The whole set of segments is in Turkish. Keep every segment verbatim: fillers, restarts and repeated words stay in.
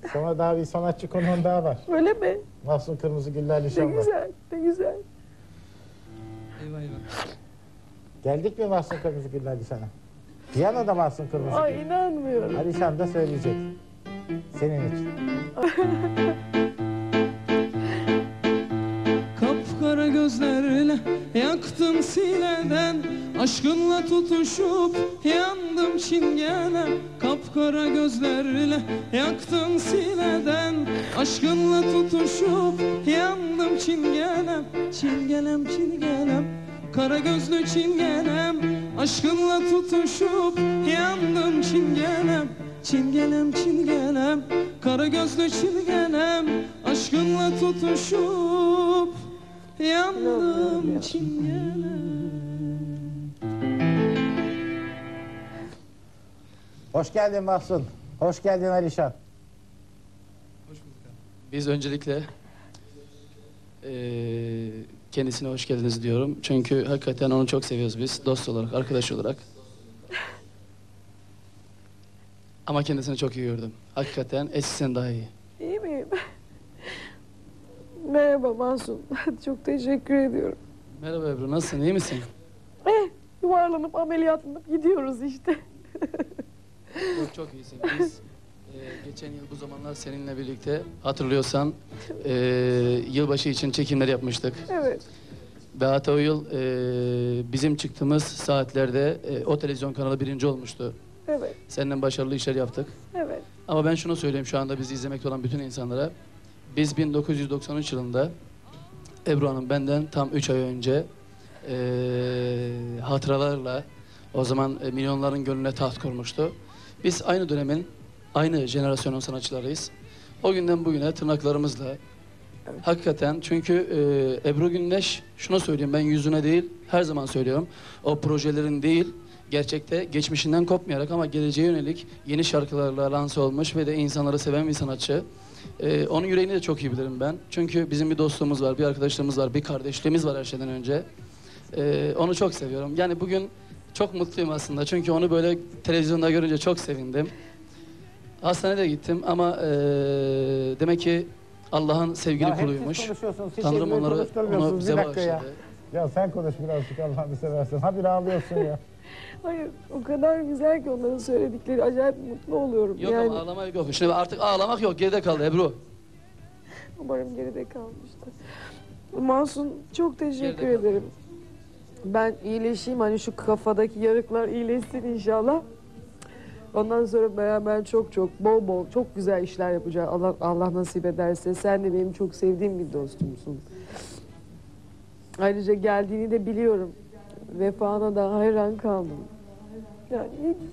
Sonra daha bir sanatçı konuğun daha var. Öyle mi? Mahsun Kırmızıgüller Ne Alişan var. güzel, ne güzel. Eyvah eyvah. Geldik mi Mahsun Kırmızıgüller Alişan'a? Piyanoda Mahsun Kırmızıgüller. Ay inanmıyorum. Alişan da söyleyecek. Senin için. Kapkara gözlerle yaktın sineden, aşkınla tutuşup yandım çingene. Kapkara gözlerle yaktın sineden, aşkınla tutuşup yandım çingene. Çingenem çingenem, kara gözlü çingenem, aşkınla tutuşup yandım çingenem. Çingenem çingenem, kara gözlü çingenem, aşkınla tutuşup yandım çingenem. Hoş geldin Mahsun. Hoş geldin Alişan. Hoş bulduk abi. Biz öncelikle eee kendisine hoş geldiniz diyorum. Çünkü hakikaten onu çok seviyoruz biz. Dost olarak, arkadaş olarak. Ama kendisini çok iyi gördüm. Hakikaten eskisinden daha iyi. İyi miyim? Merhaba Mahsun. Çok teşekkür ediyorum. Merhaba Ebru, nasılsın? İyi misin? Eh, yuvarlanıp ameliyatlanıp gidiyoruz işte. Çok çok iyisin. Biz e, geçen yıl bu zamanlar seninle birlikte hatırlıyorsan e, yılbaşı için çekimler yapmıştık. Evet. Ve hatta o yıl e, bizim çıktığımız saatlerde e, o televizyon kanalı birinci olmuştu. Evet. Seninle başarılı işler yaptık. Evet. Ama ben şunu söyleyeyim şu anda bizi izlemekte olan bütün insanlara. Biz bin dokuz yüz doksan üç yılında Ebru Hanım benden tam üç ay önce e, hatıralarla o zaman e, milyonların gönlüne taht kurmuştu. Biz aynı dönemin, aynı jenerasyonun sanatçılarıyız. O günden bugüne tırnaklarımızla hakikaten çünkü e, Ebru Gündeş, şunu söyleyeyim ben yüzüne değil her zaman söylüyorum. O projelerin değil, gerçekte geçmişinden kopmayarak ama geleceğe yönelik yeni şarkılarla lanse olmuş ve de insanları seven bir sanatçı. Ee, onun yüreğini de çok iyi bilirim ben. Çünkü bizim bir dostluğumuz var, bir arkadaşlığımız var, bir kardeşliğimiz var her şeyden önce. Ee, onu çok seviyorum. Yani bugün çok mutluyum aslında. Çünkü onu böyle televizyonda görünce çok sevindim. Hastanede gittim ama ee, demek ki Allah'ın sevgili Ya hep siz kuluymuş. konuşuyorsunuz, hiç Tanrım Ebru'yu onları konuşturmuyorsunuz. onu Bir bize dakika ya. bağışladı. Ya sen konuş birazcık Allah'ını seversen. Ha bir ağlıyorsun ya. Hayır, o kadar güzel ki onların söyledikleri. Acayip mutlu oluyorum. Yok yani, ama ağlamak yok. Şimdi artık ağlamak yok. Geride kaldı Ebru. umarım geride kalmıştır. Mahsun çok teşekkür Geride kaldı. ederim. Ben iyileşeyim, hani şu kafadaki yarıklar iyileşsin inşallah. Ondan sonra beraber çok çok bol bol çok güzel işler yapacağız. Allah, Allah nasip ederse. Sen de benim çok sevdiğim bir dostumsun. Ayrıca geldiğini de biliyorum. Vefana da hayran kaldım. Yani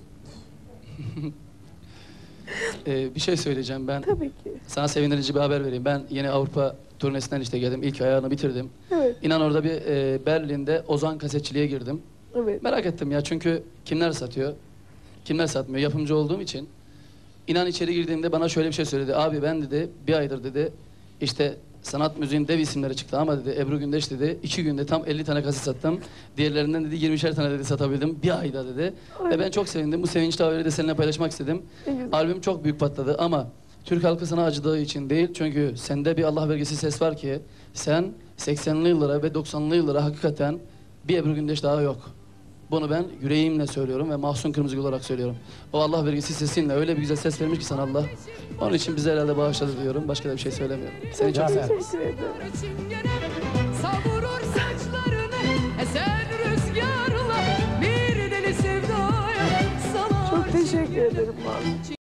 Ee, bir şey söyleyeceğim ben. tabii ki. Sana sevindirici bir haber vereyim. Ben yeni Avrupa turnesinden işte geldim. İlk ayağını bitirdim. Evet, İnan orada bir e, Berlin'de Ozan kasetçiliğe girdim. evet. Merak ettim ya çünkü kimler satıyor, kimler satmıyor. Yapımcı olduğum için. İnan içeri girdiğimde bana şöyle bir şey söyledi. Abi ben dedi bir aydır dedi işte sanat müziğin dev isimleri çıktı ama dedi Ebru Gündeş dedi iki günde tam elli tane kaset sattım. Diğerlerinden dedi yirmişer tane dedi satabildim bir ayda dedi. Ay. Ve ben çok sevindim. Bu sevinçli haberi de seninle paylaşmak istedim. Ne güzel. Albüm çok büyük patladı ama Türk halkı sana acıdığı için değil. Çünkü sende bir Allah vergisi ses var ki sen seksenli yıllara ve doksanlı yıllara hakikaten bir Ebru Gündeş daha yok. Bunu ben yüreğimle söylüyorum ve Mahsun Kırmızıgül olarak söylüyorum. O Allah vergisi sesinle öyle bir güzel ses vermiş ki sana Allah. Onun için bize herhalde bağışladı diyorum. Başka da bir şey söylemiyorum. Seni çok Yani. seviyorum. Teşekkür ederim. Savurur saçlarını esen rüzgarla bir deli sevdaya salar. Çok teşekkür ederim Mahsun.